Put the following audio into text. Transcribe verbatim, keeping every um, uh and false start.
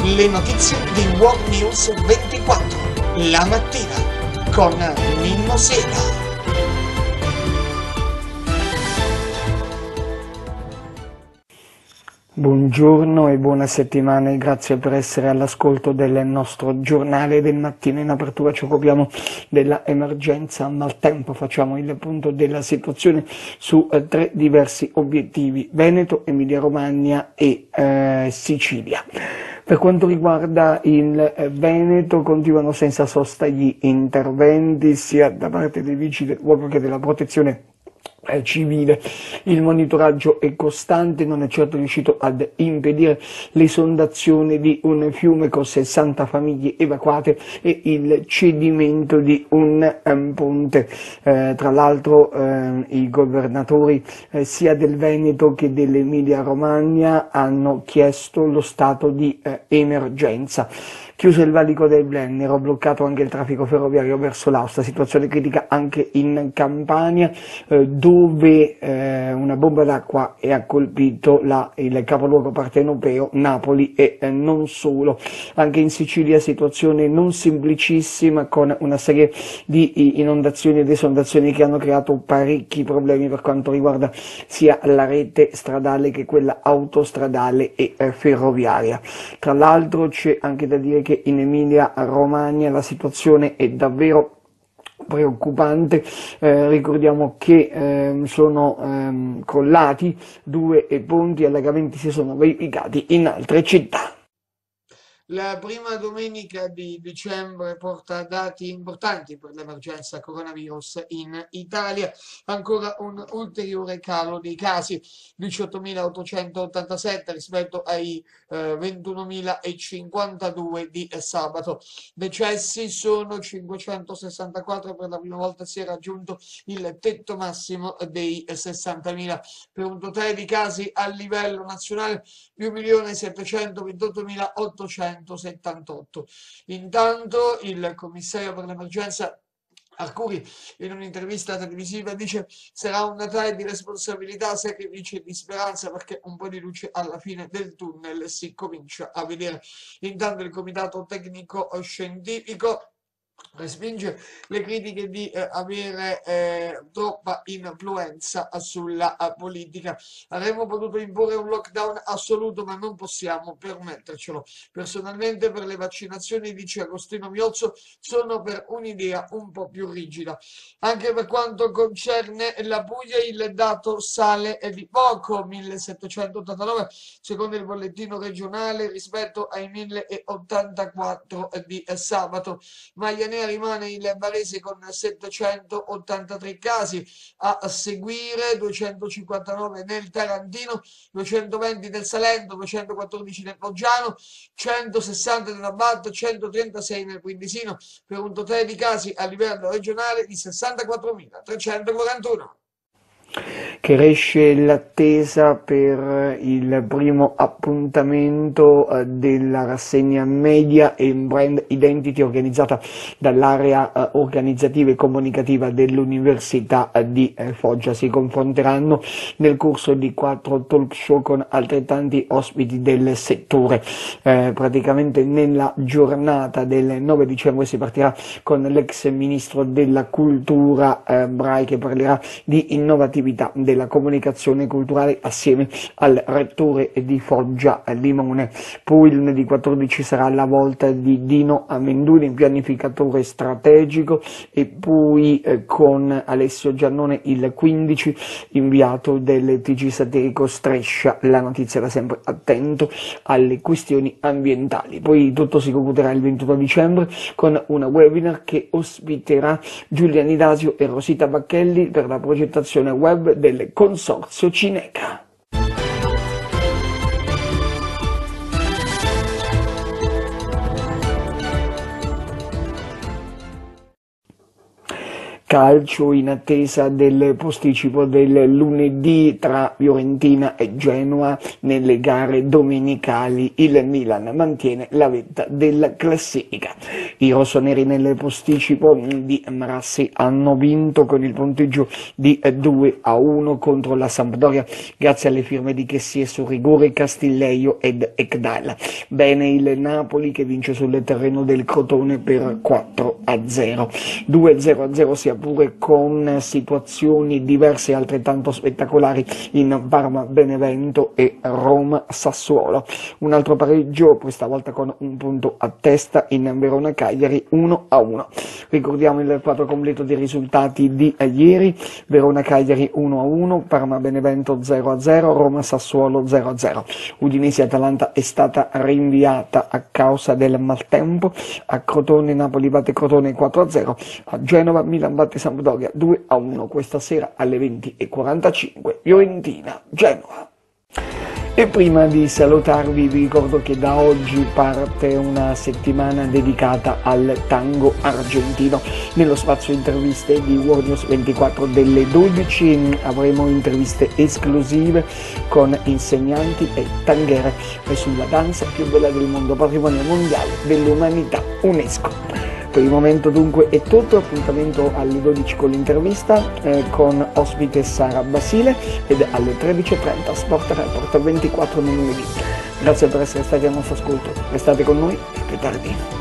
Le notizie di World News ventiquattro, la mattina, con Mimmo Sera. Buongiorno e buona settimana e grazie per essere all'ascolto del nostro giornale del mattino. In apertura ci occupiamo della emergenza maltempo, facciamo il punto della situazione su eh, tre diversi obiettivi: Veneto, Emilia Romagna e eh, Sicilia. Per quanto riguarda il eh, Veneto, continuano senza sosta gli interventi sia da parte dei vigili del fuoco che della protezione civile. Il monitoraggio è costante, non è certo riuscito ad impedire l'esondazione di un fiume con sessanta famiglie evacuate e il cedimento di un um, ponte. Eh, tra l'altro eh, i governatori eh, sia del Veneto che dell'Emilia Romagna hanno chiesto lo stato di eh, emergenza. Chiuso il valico del Brennero, bloccato anche il traffico ferroviario verso l'Austria, situazione critica anche in Campania, eh, dove eh, una bomba d'acqua ha colpito la, il capoluogo partenopeo, Napoli, e eh, non solo. Anche in Sicilia situazione non semplicissima, con una serie di inondazioni ed esondazioni che hanno creato parecchi problemi per quanto riguarda sia la rete stradale che quella autostradale e eh, ferroviaria. Tra l'altro c'è anche da dire che in Emilia Romagna la situazione è davvero preoccupante. Eh, ricordiamo che eh, sono ehm, crollati due ponti e allagamenti si sono verificati in altre città. La prima domenica di dicembre porta dati importanti per l'emergenza coronavirus in Italia, ancora un ulteriore calo dei casi, diciottomilaottocentottantasette rispetto ai eh, ventunomilacinquantadue di sabato. Decessi sono cinquecentosessantaquattro, per la prima volta si è raggiunto il tetto massimo dei sessantamila, per un totale di casi a livello nazionale di un milione settecentoventottomilaottocento settantotto. Intanto il commissario per l'emergenza Arcuri, in un'intervista televisiva, dice: sarà un Natale di responsabilità, sacrifici e di speranza, perché un po' di luce alla fine del tunnel si comincia a vedere. Intanto il comitato tecnico scientifico respinge le critiche di eh, avere eh, troppa influenza sulla uh, politica. Avremmo potuto imporre un lockdown assoluto, ma non possiamo permettercelo. Personalmente, per le vaccinazioni, dice Agostino Miozzo, sono per un'idea un po' più rigida. Anche per quanto concerne la Puglia, il dato sale di poco, millesettecentottantanove secondo il bollettino regionale rispetto ai milleottantaquattro di sabato. Maglia Nera rimane il Varese con settecentottantatré casi, a seguire duecentocinquantanove nel Tarantino, duecentoventi nel Salento, duecentoquattordici nel Foggiano, centosessanta nella Val, centotrentasei nel Quindisino, per un totale di casi a livello regionale di sessantaquattromilatrecentoquarantuno. Cresce l'attesa per il primo appuntamento della rassegna Media e Brand Identity organizzata dall'area organizzativa e comunicativa dell'Università di Foggia. Si confronteranno nel corso di quattro talk show con altrettanti ospiti del settore. Eh, praticamente nella giornata del nove dicembre si partirà con l'ex ministro della cultura eh, Brai, che parlerà di innovatività della comunicazione culturale assieme al rettore di Foggia Limone. Poi lunedì quattordici sarà la volta di Dino Amenduni, pianificatore strategico, e poi eh, con Alessio Giannone il quindici, inviato del T G satirico Striscia la Notizia, da sempre attento alle questioni ambientali. Poi tutto si concluderà il ventuno dicembre con un webinar che ospiterà Giulia Nidasio e Rosita Bacchelli per la progettazione web del Consorzio Cineca. calcio in attesa del posticipo del lunedì tra Fiorentina e Genoa nelle gare domenicali. Il Milan mantiene la vetta della classifica. I rossoneri nel posticipo di Marassi hanno vinto con il punteggio di due a uno contro la Sampdoria grazie alle firme di Chessie su rigore, Castillejo ed Ekdal. Bene il Napoli che vince sul terreno del Crotone per quattro a zero. due zero a zero sia pure con situazioni diverse e altrettanto spettacolari in Parma Benevento e Roma Sassuolo. Un altro pareggio, questa volta con un punto a testa, in Verona Cagliari uno a uno. Ricordiamo il quadro completo dei risultati di ieri: Verona Cagliari uno a uno, Parma Benevento zero a zero, Roma Sassuolo zero a zero. Udinese Atalanta è stata rinviata a causa del maltempo, a Crotone Napoli batte Crotone quattro a zero, a Genova Milan batte Sampdoria due a uno. Questa sera alle venti e quarantacinque Fiorentina Genoa. E prima di salutarvi vi ricordo che da oggi parte una settimana dedicata al tango argentino. Nello spazio interviste di World News ventiquattro delle dodici avremo interviste esclusive con insegnanti e tanghere sulla danza più bella del mondo, patrimonio mondiale dell'umanità UNESCO. Per il momento dunque è tutto, appuntamento alle dodici con l'intervista eh, con ospite Sara Basile ed alle tredici e trenta Sport Report ventiquattro nel lunedì. Grazie per essere stati al nostro ascolto, restate con noi e più tardi.